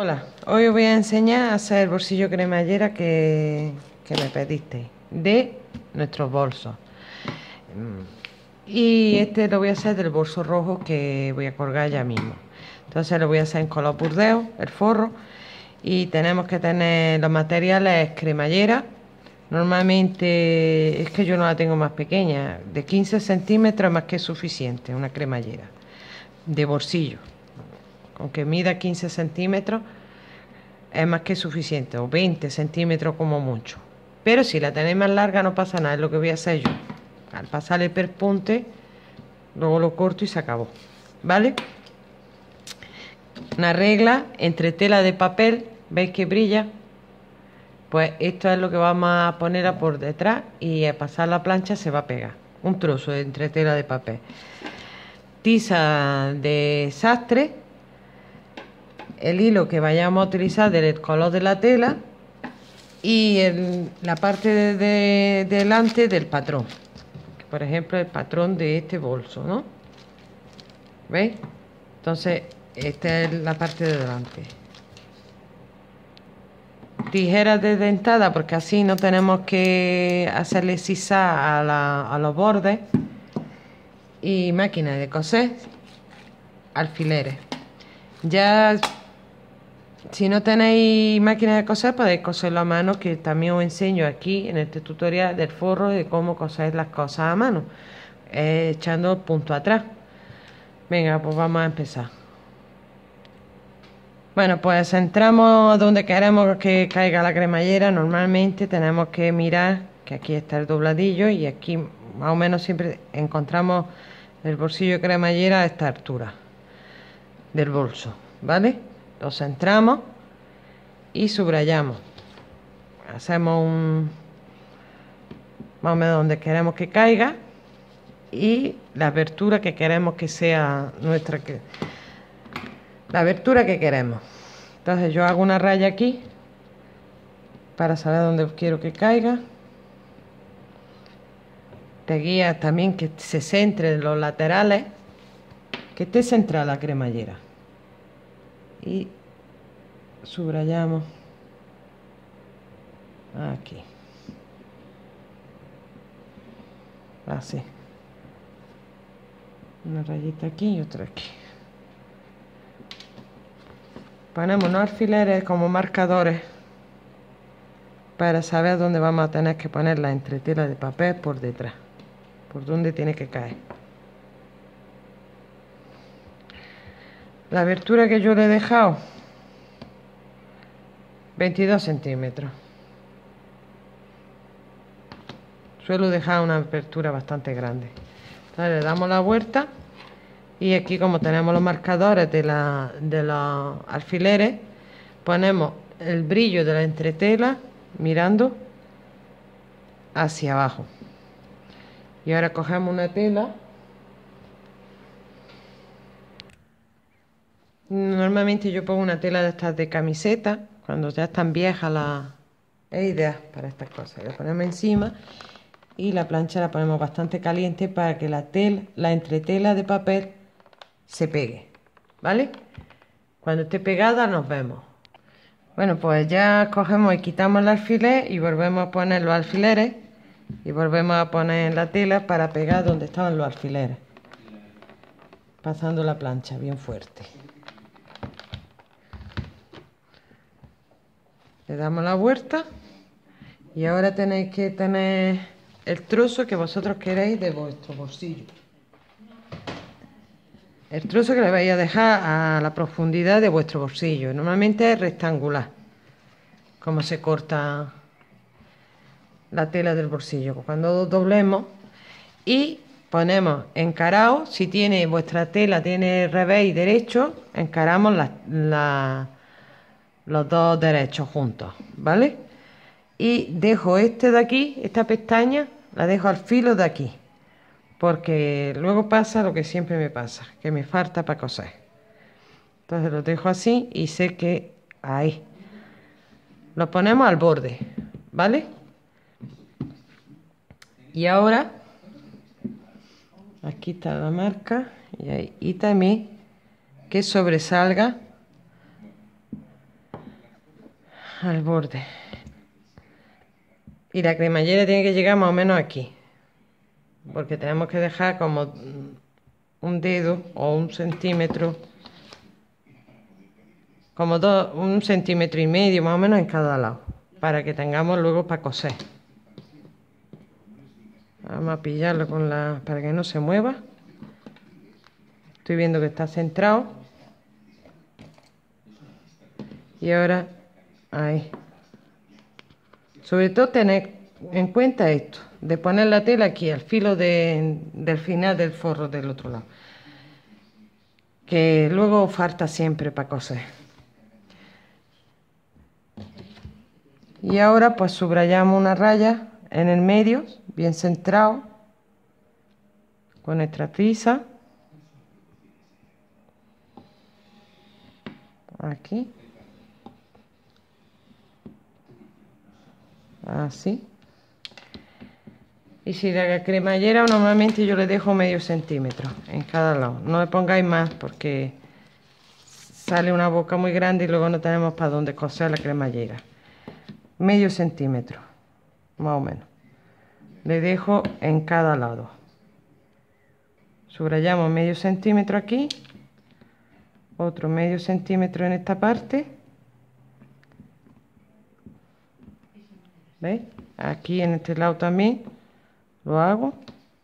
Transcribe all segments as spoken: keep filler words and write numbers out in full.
Hola, hoy os voy a enseñar a hacer el bolsillo cremallera que, que me pedisteis de nuestros bolsos. Y este lo voy a hacer del bolso rojo que voy a colgar ya mismo. Entonces lo voy a hacer en color burdeo, el forro. Y tenemos que tener los materiales cremallera. Normalmente es que yo no la tengo más pequeña, de quince centímetros es más que suficiente, una cremallera de bolsillo. Con que mida quince centímetros es más que suficiente, o veinte centímetros como mucho. Pero si la tenéis más larga no pasa nada, es lo que voy a hacer yo. Al pasar el perpunte, luego lo corto y se acabó. ¿Vale? Una regla entre tela de papel, ¿veis que brilla? Pues esto es lo que vamos a poner a por detrás y al pasar la plancha se va a pegar. Un trozo de entre tela de papel. Tiza de sastre. El hilo que vayamos a utilizar del color de la tela y el, la parte de, de, de delante del patrón, por ejemplo el patrón de este bolso, ¿no? ¿Veis? Entonces esta es la parte de delante. Tijeras de dentada porque así no tenemos que hacerle zigzag a, la, a los bordes, y máquina de coser, alfileres. Ya si no tenéis máquina de coser, podéis coserlo a mano, que también os enseño aquí en este tutorial del forro de cómo coser las cosas a mano, eh, echando punto atrás. Venga, pues vamos a empezar. Bueno, pues entramos donde queremos que caiga la cremallera. Normalmente tenemos que mirar que aquí está el dobladillo y aquí más o menos siempre encontramos el bolsillo de cremallera a esta altura del bolso, ¿vale? Lo centramos y subrayamos. Hacemos un más o menos donde queremos que caiga y la abertura que queremos que sea nuestra, que la abertura que queremos. Entonces yo hago una raya aquí para saber dónde quiero que caiga. Te guía también que se centre en los laterales, que esté centrada la cremallera, y subrayamos aquí, así, una rayita aquí y otra aquí. Ponemos unos alfileres como marcadores para saber dónde vamos a tener que poner la entretela de papel por detrás, por dónde tiene que caer. La abertura que yo le he dejado, veintidós centímetros. Suelo dejar una abertura bastante grande. Entonces le damos la vuelta y aquí, como tenemos los marcadores de, la, de los alfileres, ponemos el brillo de la entretela mirando hacia abajo. Y ahora cogemos una tela. Normalmente yo pongo una tela de estas de camiseta, cuando ya están viejas las ideas para estas cosas. La ponemos encima y la plancha la ponemos bastante caliente para que la tela, la entretela de papel se pegue, ¿vale? Cuando esté pegada nos vemos. Bueno, pues ya cogemos y quitamos el alfiler y volvemos a poner los alfileres y volvemos a poner la tela para pegar donde estaban los alfileres, pasando la plancha bien fuerte. Le damos la vuelta y ahora tenéis que tener el trozo que vosotros queréis de vuestro bolsillo. El trozo que le vais a dejar a la profundidad de vuestro bolsillo. Normalmente es rectangular, como se corta la tela del bolsillo. Cuando doblemos y ponemos encarado, si tiene vuestra tela tiene revés y derecho, encaramos la, la, los dos derechos juntos, ¿vale? Y dejo este de aquí, esta pestaña, la dejo al filo de aquí, porque luego pasa lo que siempre me pasa, que me falta para coser. Entonces lo dejo así y sé que ahí lo ponemos al borde, ¿vale? Y ahora aquí está la marca y, ahí, y también que sobresalga al borde. Y la cremallera tiene que llegar más o menos aquí, porque tenemos que dejar como un dedo o un centímetro, como dos, un centímetro y medio más o menos en cada lado, para que tengamos luego para coser. Vamos a pillarlo con la, para que no se mueva. Estoy viendo que está centrado. Y ahora, ahí. Sobre todo tener en cuenta esto, de poner la tela aquí, al filo de, del final del forro del otro lado. Que luego falta siempre para coser. Y ahora pues subrayamos una raya en el medio, bien centrado, con nuestra tiza. Aquí. Así. Y si la cremallera normalmente yo le dejo medio centímetro en cada lado. No le pongáis más porque sale una boca muy grande y luego no tenemos para dónde coser la cremallera. Medio centímetro, más o menos. Le dejo en cada lado. Subrayamos medio centímetro aquí. Otro medio centímetro en esta parte. ¿Veis? Aquí en este lado también lo hago.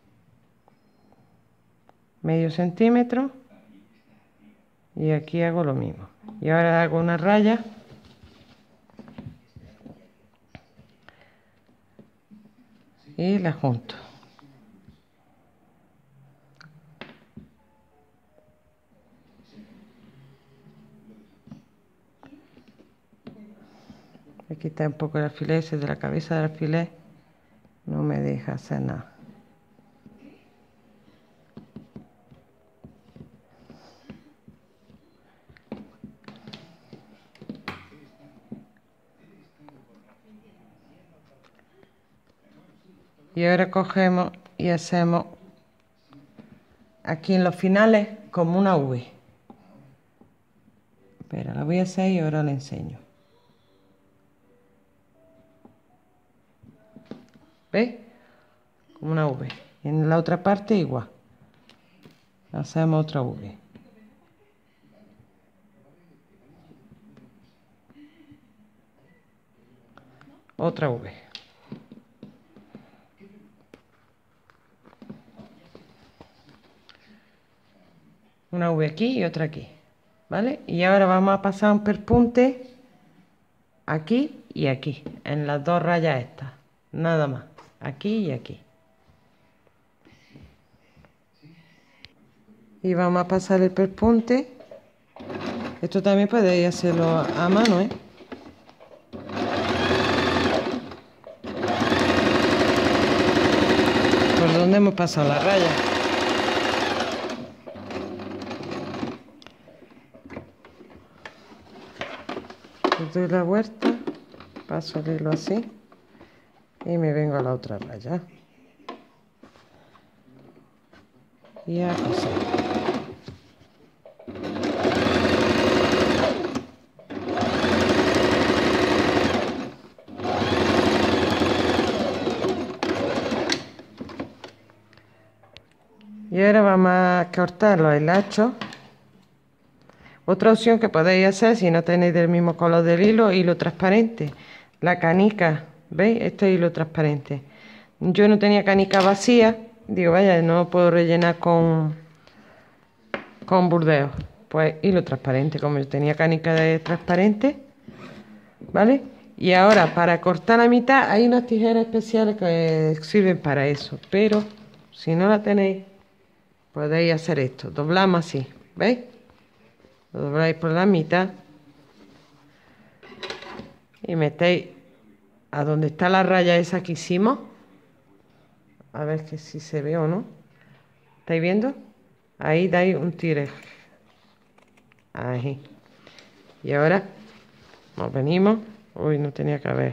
Medio centímetro. Y aquí hago lo mismo. Y ahora hago una raya. Y la junto. Aquí está un poco el alfiler, ese de la cabeza del alfiler no me deja hacer nada. Y ahora cogemos y hacemos aquí en los finales como una V. Espera, la voy a hacer y ahora la enseño. ¿Veis? Como una V. Y en la otra parte igual. Hacemos otra V. Otra V. Una V aquí y otra aquí. ¿Vale? Y ahora vamos a pasar un perpunte aquí y aquí. En las dos rayas estas. Nada más. Aquí y aquí. Y vamos a pasar el perpunte. Esto también podéis hacerlo a mano, ¿eh? ¿Por dónde hemos pasado la raya? Doy la vuelta, paso el hilo así y me vengo a la otra raya. Y a coser. Y ahora vamos a cortar los hilachos. Otra opción que podéis hacer si no tenéis del mismo color del hilo, hilo transparente. La canica, ¿veis? Este hilo transparente. Yo no tenía canica vacía. Digo, vaya, no puedo rellenar con, con burdeos. Pues hilo transparente, como yo tenía canica de transparente. ¿Vale? Y ahora, para cortar la mitad, hay unas tijeras especiales que sirven para eso. Pero, si no la tenéis, podéis hacer esto. Doblamos así, ¿veis? Lo dobláis por la mitad y metéis a donde está la raya esa que hicimos. A ver que si se ve o no. ¿Estáis viendo? Ahí dais un tire. Ahí. Y ahora nos venimos. Uy, no tenía que haber.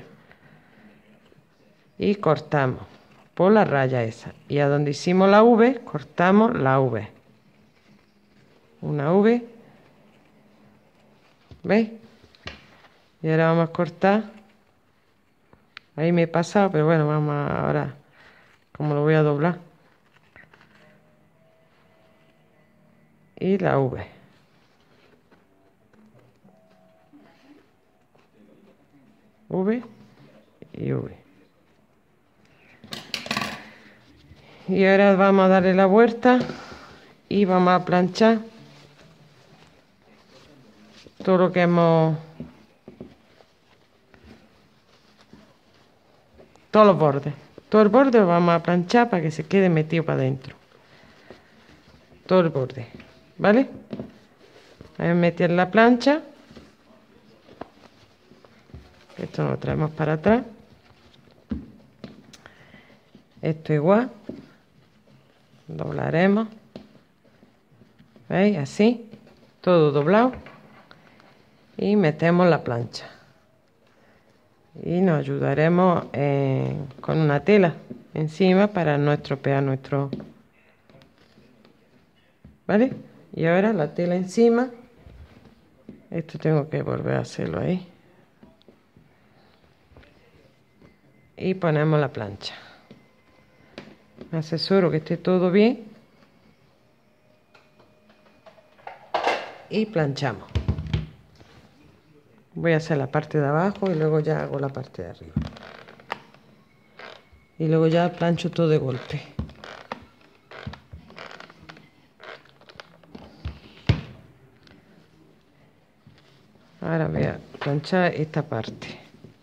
Y cortamos por la raya esa. Y a donde hicimos la V, cortamos la V. Una V. ¿Veis? Y ahora vamos a cortar. Ahí me he pasado, pero bueno, vamos a, ahora, como lo voy a doblar. Y la V. V y V. Y ahora vamos a darle la vuelta y vamos a planchar todo lo que hemos, todos los bordes, todo el borde lo vamos a planchar para que se quede metido para adentro, todo el borde, ¿vale? Voy a meter la plancha, esto lo traemos para atrás, esto igual, doblaremos, ¿veis? Así, todo doblado, y metemos la plancha y nos ayudaremos eh, con una tela encima para no estropear nuestro, ¿vale? Y ahora la tela encima, esto tengo que volver a hacerlo ahí, y ponemos la plancha. Me asesoro que esté todo bien y planchamos. Voy a hacer la parte de abajo y luego ya hago la parte de arriba. Y luego ya plancho todo de golpe. Ahora voy a planchar esta parte.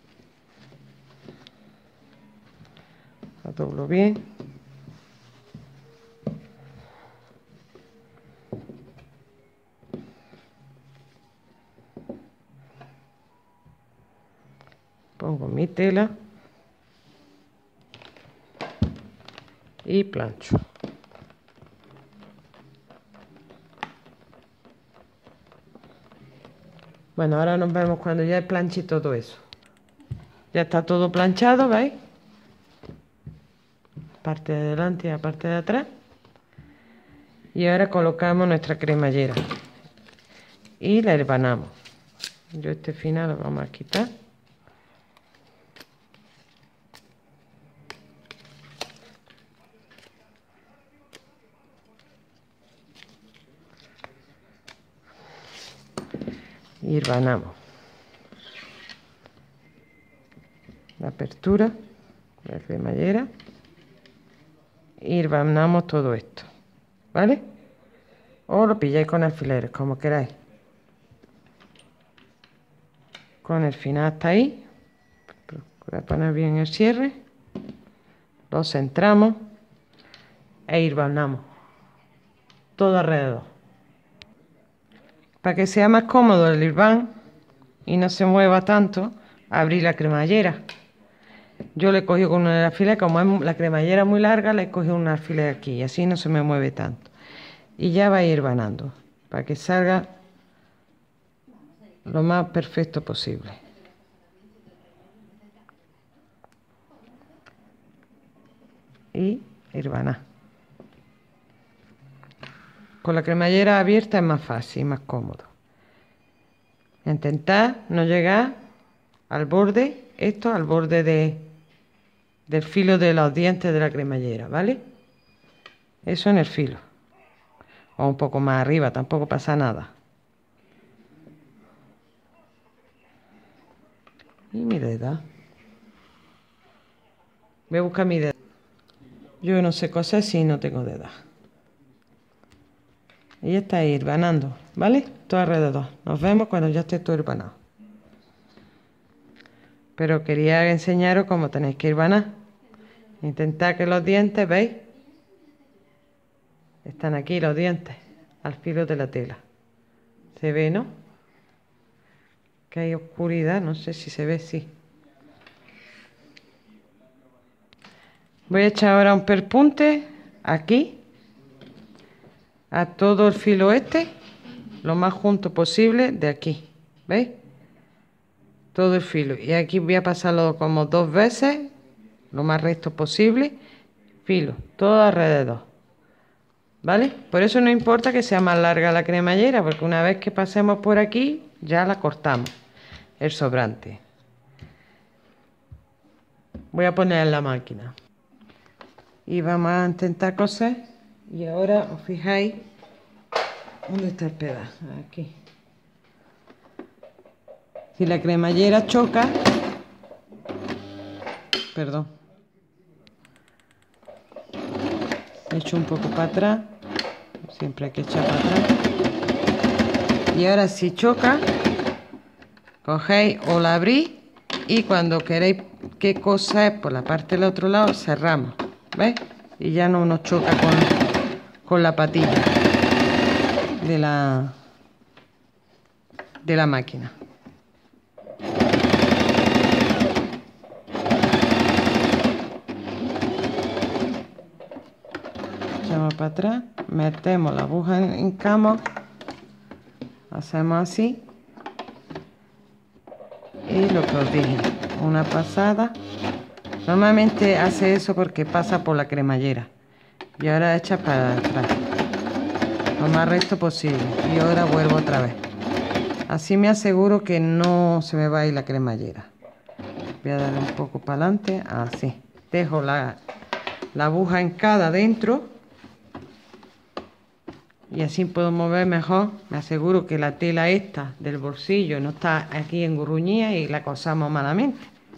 La doblo bien. Pongo mi tela y plancho. Bueno, ahora nos vemos cuando ya planche todo eso. Ya está todo planchado, ¿veis? Parte de adelante y la parte de atrás. Y ahora colocamos nuestra cremallera y la herbanamos. Yo este final lo vamos a quitar. Y herbanamos la apertura de la cremallera y herbanamos todo esto, ¿vale? O lo pilláis con alfileres, como queráis. Con el final hasta ahí, procura poner bien el cierre, lo centramos e herbanamos todo alrededor. Para que sea más cómodo el hirván y no se mueva tanto, abrir la cremallera. Yo le he cogido con un alfiler, como es la cremallera muy larga, le he cogido un alfiler aquí y así no se me mueve tanto. Y ya va a ir hirvanando para que salga lo más perfecto posible. Y hirvanar. Con la cremallera abierta es más fácil, más cómodo. Intentar no llegar al borde, esto al borde de, del filo de los dientes de la cremallera, ¿vale? Eso en el filo. O un poco más arriba, tampoco pasa nada. Y mi dedo. Voy a buscar mi dedo. Yo no sé coser si no tengo dedos. Y ya está hirvanando, ¿vale? Todo alrededor. Nos vemos cuando ya esté todo hirvanado. Pero quería enseñaros cómo tenéis que hirvanar. Intentad que los dientes, ¿veis? Están aquí los dientes, al filo de la tela. ¿Se ve, no? Que hay oscuridad, no sé si se ve, sí. Voy a echar ahora un perpunte aquí. A todo el filo este, lo más junto posible de aquí, ¿veis? Todo el filo. Y aquí voy a pasarlo como dos veces, lo más recto posible, filo, todo alrededor, ¿vale? Por eso no importa que sea más larga la cremallera, porque una vez que pasemos por aquí, ya la cortamos. el sobrante. Voy a poner en la máquina y vamos a intentar coser. Y ahora os fijáis dónde está el pedazo, aquí. Si la cremallera choca, perdón, echo un poco para atrás, siempre hay que echar para atrás. Y ahora si choca, cogéis o la abrís y cuando queréis que coser por la parte del otro lado, cerramos, ¿veis? Y ya no nos choca con, con la patilla de la, de la máquina. Echamos para atrás, metemos la aguja en, en cama, hacemos así y lo que os dije, una pasada. Normalmente hace eso porque pasa por la cremallera y ahora echa para atrás lo más recto posible y ahora vuelvo otra vez. Así me aseguro que no se me va a ir la cremallera. Voy a dar un poco para adelante, así. Dejo la, la aguja hincada dentro y así puedo mover mejor. Me aseguro que la tela esta del bolsillo no está aquí engurruñida y la cosamos malamente,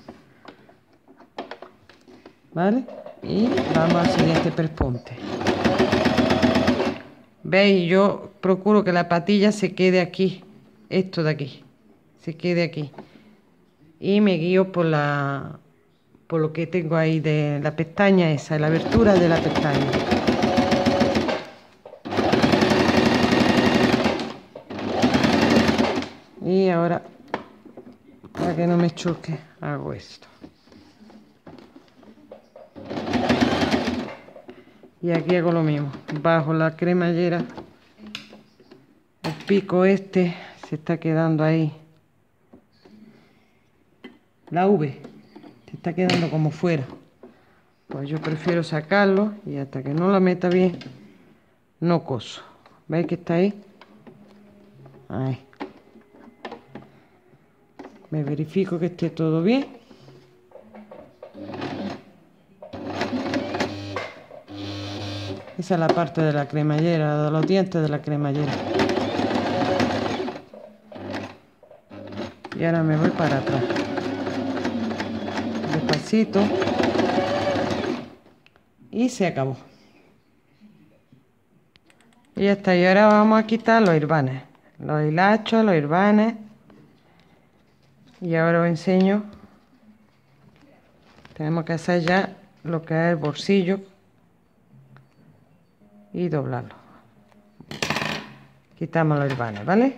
¿vale? Y vamos al siguiente perpunte. ¿Veis? Yo procuro que la patilla se quede aquí, esto de aquí, se quede aquí. Y me guío por la por lo que tengo ahí de la pestaña esa, la abertura de la pestaña. Y ahora, para que no me choque, hago esto. Y aquí hago lo mismo, bajo la cremallera, el pico este se está quedando ahí, la V se está quedando como fuera, pues yo prefiero sacarlo y hasta que no la meta bien, no coso. ¿Veis que está ahí? Ahí. Me verifico que esté todo bien. Esa es la parte de la cremallera, de los dientes de la cremallera. Y ahora me voy para atrás. Despacito. Y se acabó. Y ya está. Y ahora vamos a quitar los hilvanes. Los hilachos, los hilvanes. Y ahora os enseño. Tenemos que hacer ya lo que es el bolsillo. Y doblarlo. Quitamos los hilvanes, ¿vale?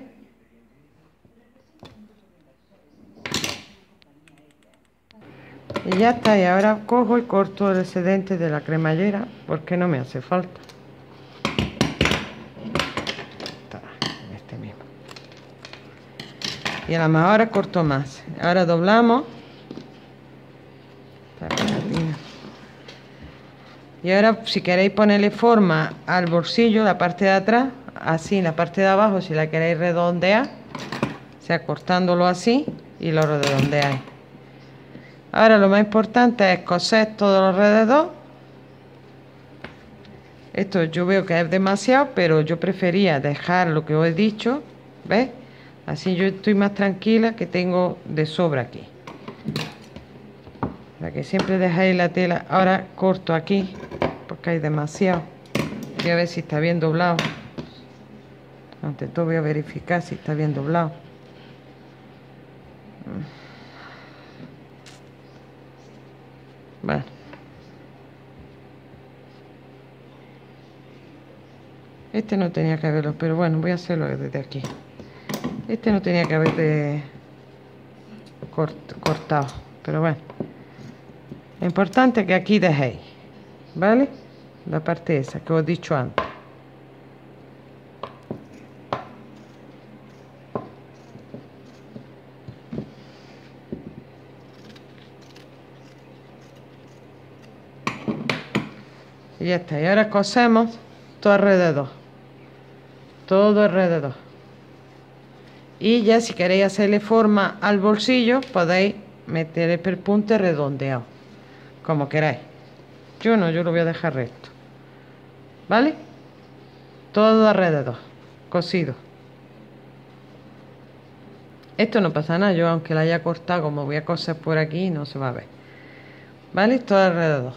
Y ya está. Y ahora cojo y corto el excedente de la cremallera porque no me hace falta. Está, este mismo. Y a lo mejor ahora corto más. Ahora doblamos. Y ahora, si queréis ponerle forma al bolsillo, la parte de atrás, así, la parte de abajo, si la queréis redondear, o sea, cortándolo así y lo redondeáis. Ahora lo más importante es coser todo alrededor. Esto yo veo que es demasiado, pero yo prefería dejar lo que os he dicho, ¿ves? Así yo estoy más tranquila, que tengo de sobra aquí. Para que siempre dejáis la tela. Ahora corto aquí porque hay demasiado. Voy a ver si está bien doblado. Ante todo voy a verificar si está bien doblado. Bueno. Este no tenía que haberlo, pero bueno, voy a hacerlo desde aquí. Este no tenía que haber de cort cortado, pero bueno. Lo importante es que aquí dejéis, ¿vale? La parte esa que os he dicho antes. Y ya está. Y ahora cosemos todo alrededor. Todo alrededor. Y ya si queréis hacerle forma al bolsillo, podéis meter el perpunte redondeado, como queráis. Yo no, yo lo voy a dejar recto, ¿vale? Todo alrededor, cosido. Esto no pasa nada, yo aunque la haya cortado, como voy a coser por aquí, no se va a ver, ¿vale? Todo alrededor.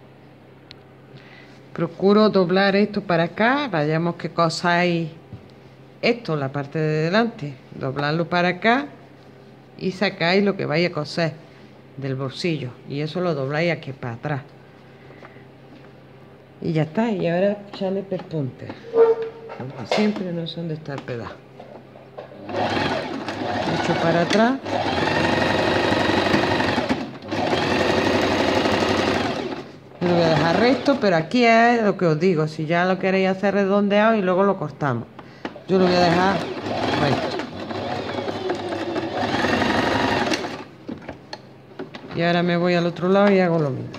Procuro doblar esto para acá, vayamos que cosáis esto, la parte de delante, doblarlo para acá y sacáis lo que vais a coser del bolsillo, y eso lo dobláis aquí para atrás y ya está. Y ahora echarle perpunte, como siempre, no son de estar pegados. Echo para atrás, yo lo voy a dejar recto, pero aquí es lo que os digo, si ya lo queréis hacer redondeado y luego lo cortamos, yo lo voy a dejar recto. Y ahora me voy al otro lado y hago lo mismo.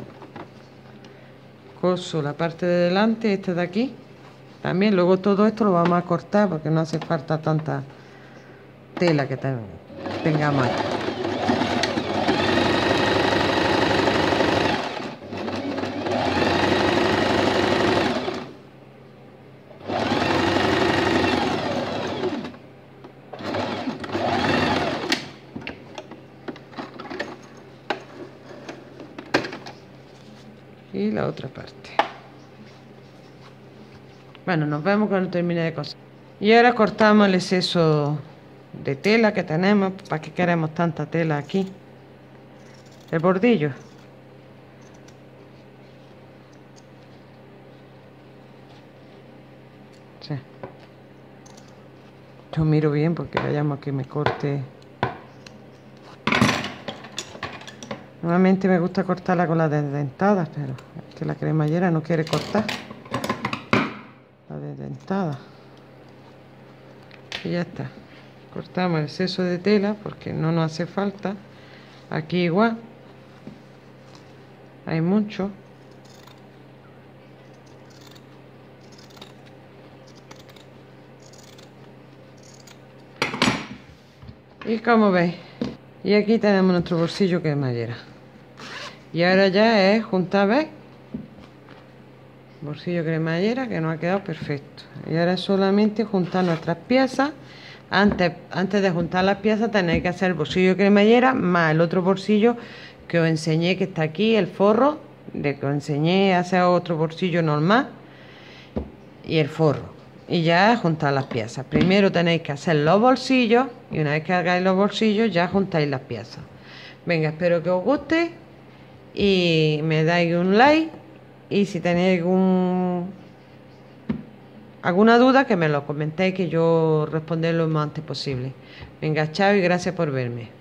Coso la parte de delante, esta de aquí. También luego todo esto lo vamos a cortar porque no hace falta tanta tela que tengamos ahí. Y la otra parte. Bueno, nos vemos cuando termine de coser. Y ahora cortamos el exceso de tela que tenemos. ¿Para qué queremos tanta tela aquí? El bordillo. Sí. Yo miro bien porque vayamos a que me corte. Normalmente me gusta cortarla con las desdentadas, pero es que la cremallera no quiere cortar la desdentada. Y ya está. Cortamos el exceso de tela porque no nos hace falta. Aquí igual hay mucho. Y como veis, y aquí tenemos nuestro bolsillo que cremallera. Y ahora ya es juntar, ¿veis? Bolsillo cremallera que nos ha quedado perfecto. Y ahora es solamente juntar nuestras piezas. Antes, antes de juntar las piezas tenéis que hacer el bolsillo cremallera más el otro bolsillo que os enseñé, que está aquí, el forro, de que os enseñé a hacer otro bolsillo normal y el forro. Y ya juntar las piezas. Primero tenéis que hacer los bolsillos y una vez que hagáis los bolsillos ya juntáis las piezas. Venga, espero que os guste y me dais un like, y si tenéis algún, alguna duda que me lo comentéis, que yo responderé lo más antes posible. Venga, chao y gracias por verme.